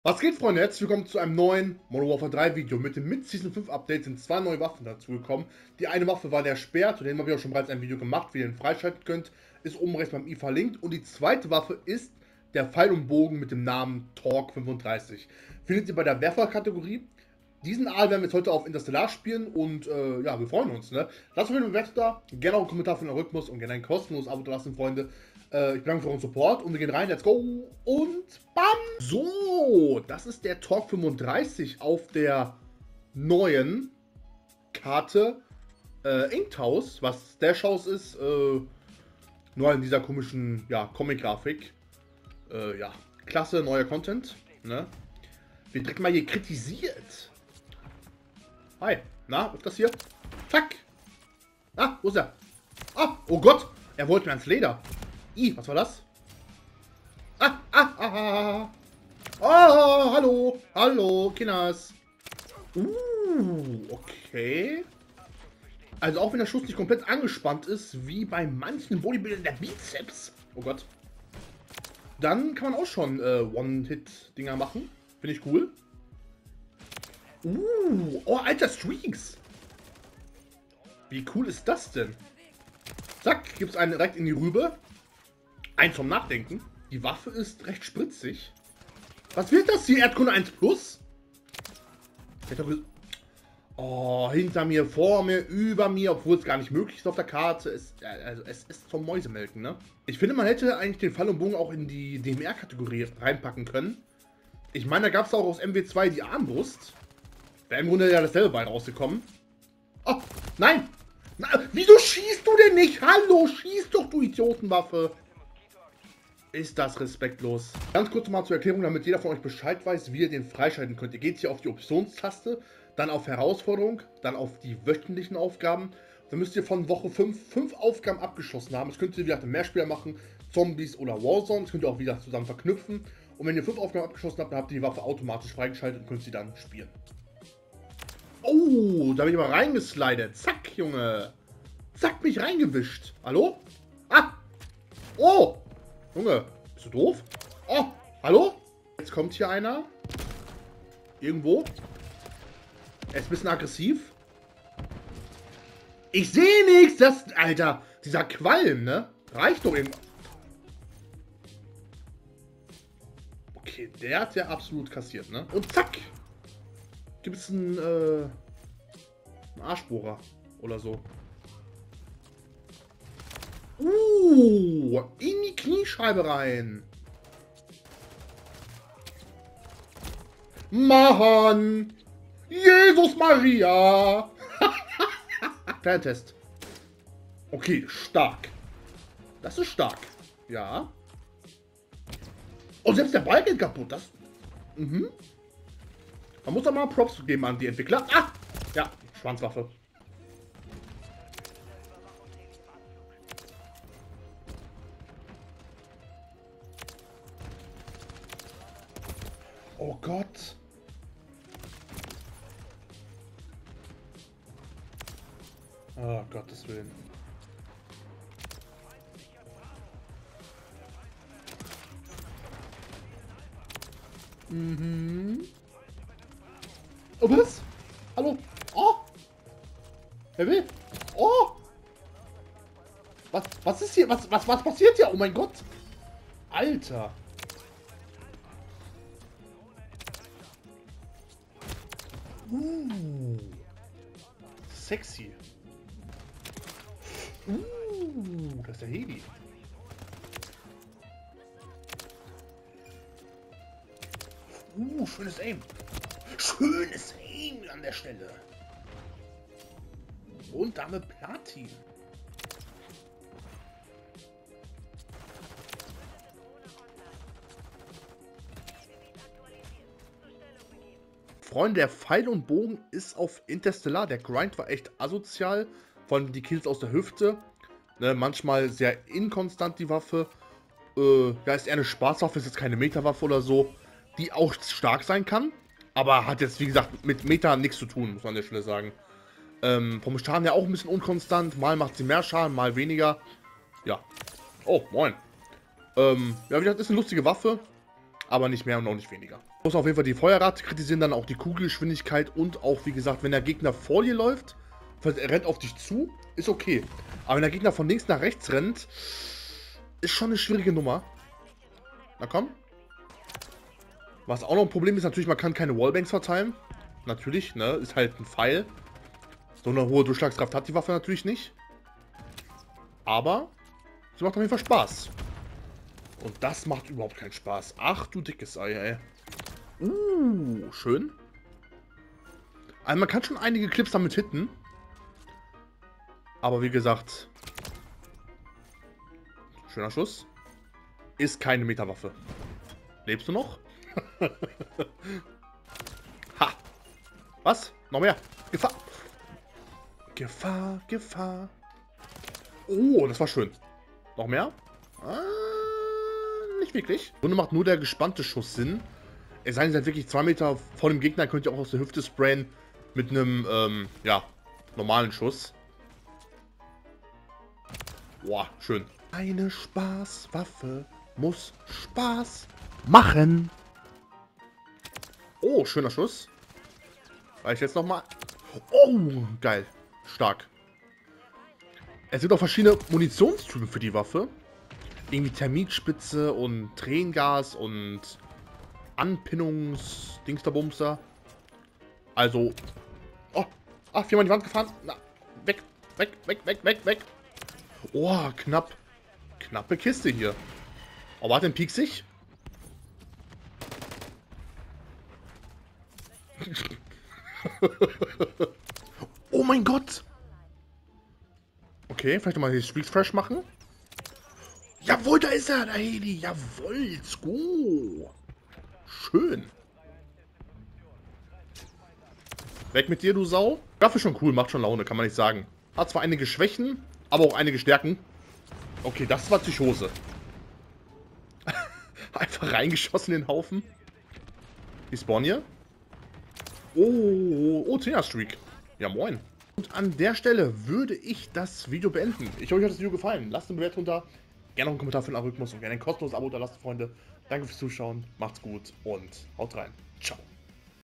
Was geht, Freunde? Herzlich willkommen zu einem neuen Modern Warfare 3 Video. Mit dem Mid-Season 5 Update sind zwei neue Waffen dazu gekommen. Die eine Waffe war der Speer, zu dem habe ich auch schon bereits ein Video gemacht, wie ihr den freischalten könnt. Ist oben rechts beim i verlinkt. Und die zweite Waffe ist der Pfeil und Bogen mit dem Namen Torque 35. Findet ihr bei der Werfer-Kategorie. Diesen Aal werden wir jetzt heute auf Interstellar spielen und ja, wir freuen uns. Ne? Lasst mir eine Bewertung da, gerne auch einen Kommentar für den Rhythmus und gerne ein kostenloses Abo da lassen, Freunde. Ich bedanke mich für euren Support und wir gehen rein. Let's go und bam! So, das ist der Torque 35 auf der neuen Karte Inked House, was Stash House ist, nur in dieser komischen, ja, Comic-Grafik. Ja, klasse, neuer Content. Ne? Wird direkt mal hier kritisiert. Hi, na, ist das hier? Zack! Ah, wo ist er? Ah, oh Gott, er wollte mir ans Leder. Was war das? Oh, hallo, hallo, Kinas. Okay. Also auch wenn der Schuss nicht komplett angespannt ist, wie bei manchen Bodybuildern der Bizeps. Oh Gott. Dann kann man auch schon One-Hit-Dinger machen. Finde ich cool. Oh, alter Streaks. Wie cool ist das denn? Zack, gibt es einen direkt in die Rübe. Eins zum Nachdenken. Die Waffe ist recht spritzig. Was wird das hier? Erdkunde 1 Plus? Oh, hinter mir, vor mir, über mir, obwohl es gar nicht möglich ist auf der Karte. Also es ist zum Mäusemelken, ne? Ich finde, man hätte eigentlich den Pfeil und Bogen auch in die DMR-Kategorie reinpacken können. Ich meine, da gab es auch aus MW2 die Armbrust. Wäre im Grunde ja dasselbe bei rausgekommen. Oh, nein! Na, wieso schießt du denn nicht? Hallo, schieß doch, du Idiotenwaffe! Ist das respektlos. Ganz kurz mal zur Erklärung, damit jeder von euch Bescheid weiß, wie ihr den freischalten könnt. Ihr geht hier auf die Optionstaste, dann auf Herausforderung, dann auf die wöchentlichen Aufgaben. Dann müsst ihr von Woche 5 Aufgaben abgeschlossen haben. Das könnt ihr wieder im Mehrspieler machen, Zombies oder Warzone. Das könnt ihr auch wieder zusammen verknüpfen. Und wenn ihr 5 Aufgaben abgeschlossen habt, dann habt ihr die Waffe automatisch freigeschaltet und könnt sie dann spielen. Oh, da bin ich mal reingeslidet. Zack, Junge. Zack, mich reingewischt. Hallo? Ah! Oh! Junge, bist du doof? Oh, hallo? Jetzt kommt hier einer. Irgendwo. Er ist ein bisschen aggressiv. Ich sehe nichts. Das, Alter, dieser Qualm, ne? Reicht doch irgendwann. Okay, der hat ja absolut kassiert, ne? Und zack. Gibt es einen Arschbohrer oder so. In die Kniescheibe rein. Mann. Jesus Maria. Kleiner Test. Okay, stark. Das ist stark. Ja. Oh, selbst der Ball geht kaputt. Das. Man muss doch mal Props geben an die Entwickler. Ah! Ja, Schwanzwaffe. Oh Gott. Oh, Gottes Willen. Oh, was? Hallo? Oh! Wer will? Oh! Was ist hier? Was passiert hier? Oh mein Gott! Alter! Sexy. Das ist der Heli. Schönes Aim. Schönes Aim an der Stelle. Und damit Platin. Freunde, der Pfeil und Bogen ist auf Interstellar. Der Grind war echt asozial. Vor allem die Kills aus der Hüfte. Ne, manchmal sehr inkonstant die Waffe. Ja, ist eher eine Spaßwaffe, ist jetzt keine Meta-Waffe oder so. Die auch stark sein kann. Aber hat jetzt, wie gesagt, mit Meta nichts zu tun, muss man an der Stelle sagen. Vom Schaden ja auch ein bisschen unkonstant. Mal macht sie mehr Schaden, mal weniger. Ja. Oh, moin. Ja, wie gesagt, ist eine lustige Waffe. Aber nicht mehr und auch nicht weniger. Muss auf jeden Fall die Feuerrate kritisieren, dann auch die Kugelgeschwindigkeit und auch, wie gesagt, wenn der Gegner vor dir läuft, er rennt auf dich zu, ist okay. Aber wenn der Gegner von links nach rechts rennt, ist schon eine schwierige Nummer. Na komm. Was auch noch ein Problem ist, natürlich, man kann keine Wallbangs verteilen. Natürlich, ne, ist halt ein Pfeil. So eine hohe Durchschlagskraft hat die Waffe natürlich nicht. Aber sie macht auf jeden Fall Spaß. Und das macht überhaupt keinen Spaß. Ach du dickes Ei, ey. Schön. Also man kann schon einige Clips damit hitten. Aber wie gesagt, schöner Schuss. Ist keine Metawaffe. Lebst du noch? Ha! Was? Noch mehr? Gefahr! Gefahr, Gefahr. Oh, das war schön. Noch mehr? Nicht wirklich. Im Grunde macht nur der gespannte Schuss Sinn. Es sei denn, ihr seid wirklich 2 Meter vor dem Gegner, könnt ihr auch aus der Hüfte sprayen mit einem, ja, normalen Schuss. Boah, schön. Eine Spaßwaffe muss Spaß machen. Oh, schöner Schuss. Weil ich jetzt nochmal... Oh, geil. Stark. Es gibt auch verschiedene Munitionstypen für die Waffe. Irgendwie Thermitspitze und Tränengas und Anpinnungs-Dingsterbumster. Also... Oh, ach, viermal in die Wand gefahren. Na, weg, weg, weg, weg, weg, weg. Oh, knapp. Knappe Kiste hier. Oh, war denn pieksig? Oh mein Gott! Okay, vielleicht nochmal die Street Fresh machen. Jawohl, da ist er, der Heli. Jawohl, let's go. Schön. Weg mit dir, du Sau. Waffe schon cool, macht schon Laune, kann man nicht sagen. Hat zwar einige Schwächen, aber auch einige Stärken. Okay, das war Psychose. Einfach reingeschossen in den Haufen. Die spawnen hier. Oh, 10er Streak. Ja, moin. Und an der Stelle würde ich das Video beenden. Ich hoffe, euch hat das Video gefallen. Lasst eine Bewertung da. Gerne noch einen Kommentar für den Algorithmus und gerne ein kostenloses Abo da lasst, Freunde. Danke fürs Zuschauen. Macht's gut und haut rein. Ciao.